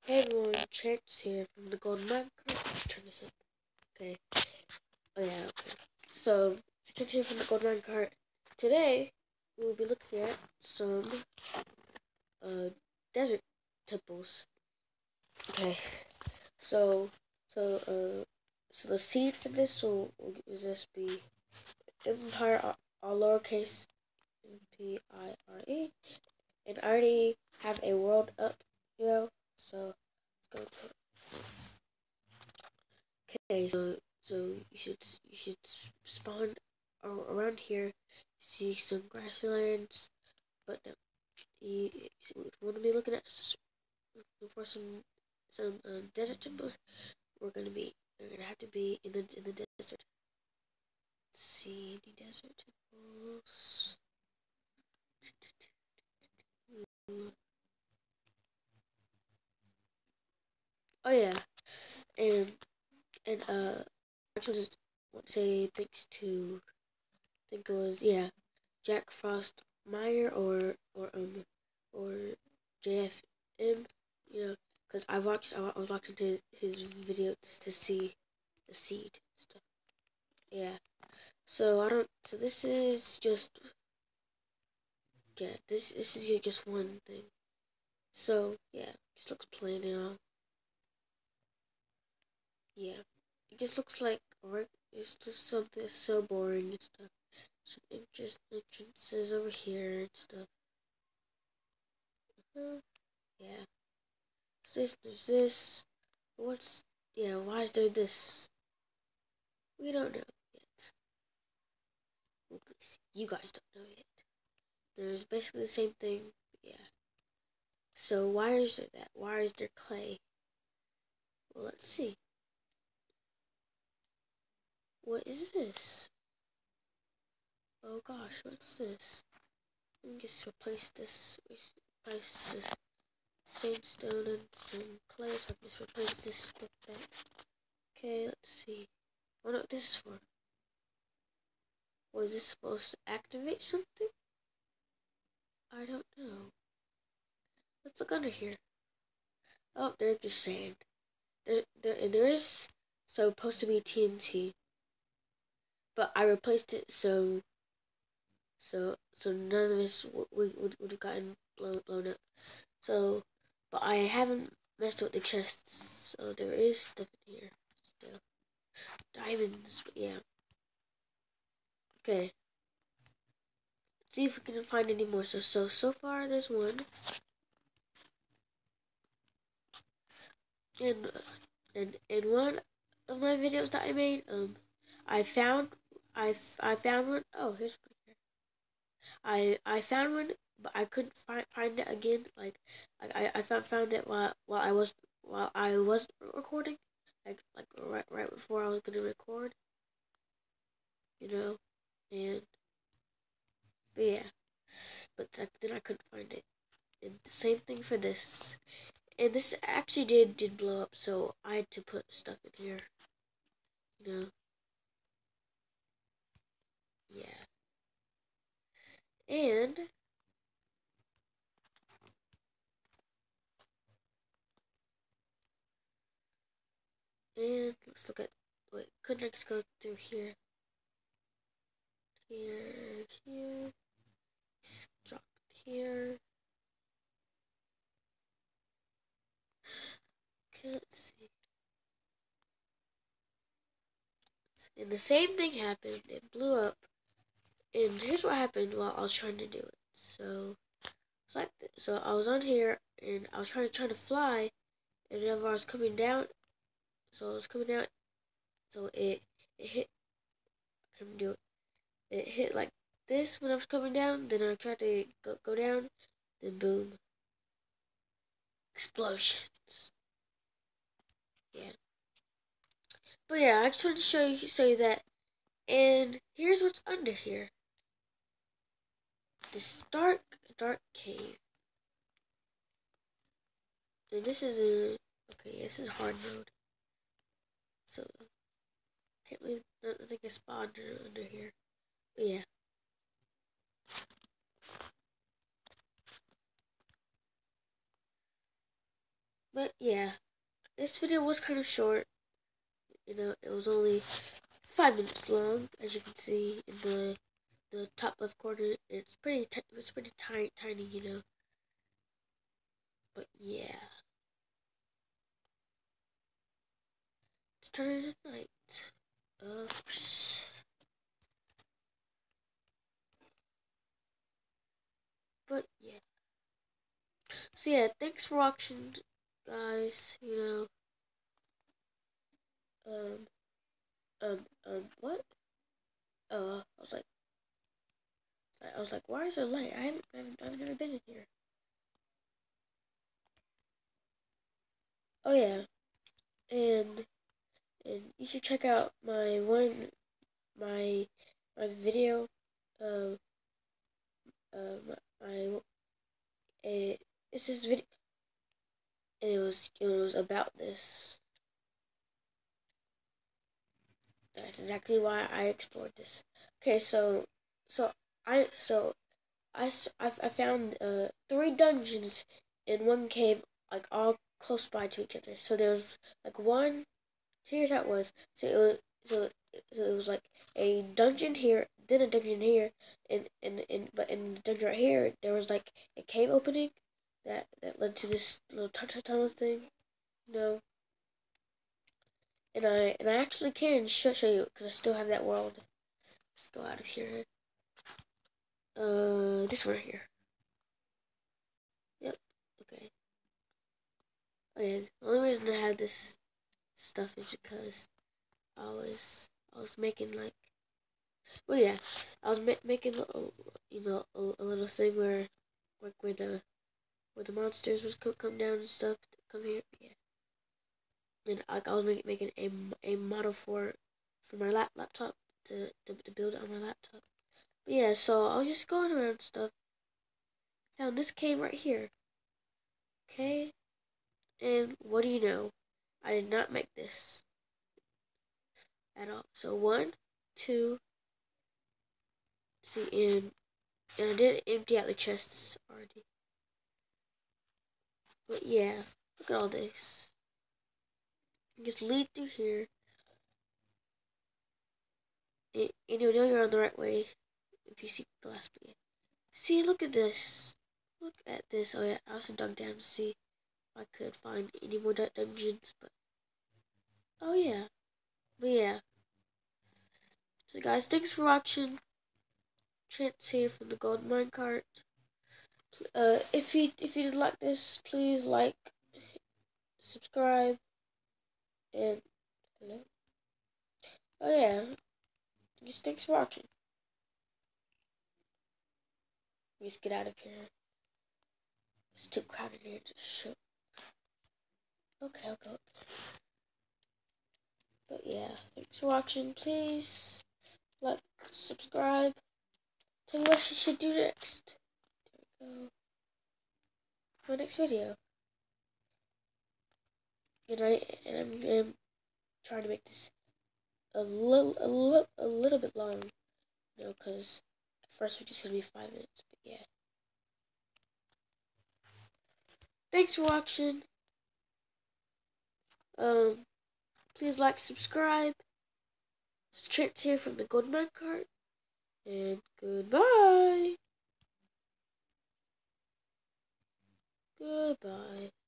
Hey everyone, Chance here from the Golden Minecart. Let's turn this up. Okay. Oh yeah, okay. So, Chance here from the Golden Minecart. Today, we will be looking at some desert temples. Okay. So, so the seed for this will just be Empire, all lowercase Mpire. And I already have a world up, so let's go. Okay, so you should spawn around here, see some grasslands, but no, you want to be looking at for some desert temples. We're gonna have to be in the desert. Let's see any desert temples. Oh yeah, and I just want to say thanks to, I think it was, Jack Frost Meyer or JFM, because I was watching his video to see the seed stuff. Yeah. So this is just, this is just one thing. So yeah, just looks plain and all. Yeah, it just looks like it's just something so boring and stuff. Some entrances over here and stuff. Yeah. There's this. Why is there this? We don't know yet. Well, at least you guys don't know yet. There's basically the same thing, but yeah. So why is there that? Why is there clay? Well, let's see. What is this? Oh gosh, what's this? Let me just replace this sandstone and some clay, so I can just replace this stuff back. Okay, let's see. I wonder what this is for. Was this supposed to activate something? I don't know. Let's look under here. Oh, there's just sand. There is supposed to be TNT, but I replaced it so none of this would have gotten blown up. So, but I haven't messed with the chests, so there is stuff in here still. Diamonds, but yeah. Okay. Let's see if we can find any more. So far there's one. And one of my videos that I made, I found one. Oh, here's one here. I found one, but I couldn't find it again. Like I found it while I wasn't recording, like right before I was gonna record, and but yeah, but then I couldn't find it. And the same thing for this. And this actually did blow up, so I had to put stuff in here. Yeah. And let's look at, wait, could next go through here. Here. Drop here. Okay, let's see. And the same thing happened. It blew up. And here's what happened while I was trying to do it. So it's like this. So I was on here and I was trying to fly, and whenever I was coming down, so it hit. I couldn't do it. It hit like this when I was coming down. Then I tried to go down. Then boom. Explosions. Yeah. But yeah, I just wanted to show you that. And here's what's under here. This dark cave. And this is this is hard mode. So can't believe nothing is spawned under here. But yeah. But yeah, this video was kind of short. You know, it was only 5 minutes long, as you can see in the top left corner. It's pretty tiny, you know. But yeah, it's turning to night. But yeah. So yeah, thanks for watching, guys. You know, what? I was like, why is there light? I've never been in here. Oh yeah, and you should check out my video. Um, my it's this video, and it was about this. That's exactly why I explored this. Okay, so I found 3 dungeons in one cave, like all close by to each other. So there was like one. Here's how it was. So it was like a dungeon here, then a dungeon here, but in the dungeon right here there was like a cave opening that led to this little tunnel thing, you know. And I actually can show you because I still have that world. Let's go out of here. This one right here. Yep. Okay. Okay. The only reason I have this stuff is because I was making like, well yeah, I was making a little thing where like where the monsters was come down and stuff, come here, yeah. And I was making a model for my laptop to build it on my laptop. But yeah, so I was just going around and stuff. Found this cave right here. Okay, and what do you know? I did not make this at all. So 1, 2, see, and I did empty out the chests already. But yeah, look at all this. You just lead through here, and you'll know you're on the right way if you see the last video. See, look at this. Look at this. Oh yeah, I also dug down to see if I could find any more dungeons, but oh yeah. But yeah. So guys, thanks for watching. Chance here from the Gold Minecart. If you did like this, please like, subscribe, and hello. Oh yeah. Just thanks for watching. Let me just get out of here. It's too crowded here to show. Okay, okay. But yeah, thanks for watching. Please like, subscribe. Tell me what you should do next. There we go. My next video. And I'm trying to make this a little bit long, you know, because at first it's just gonna be 5 minutes. But yeah. Thanks for watching. Please like, subscribe. It's Trent here from the Golden Minecart, and goodbye. Goodbye.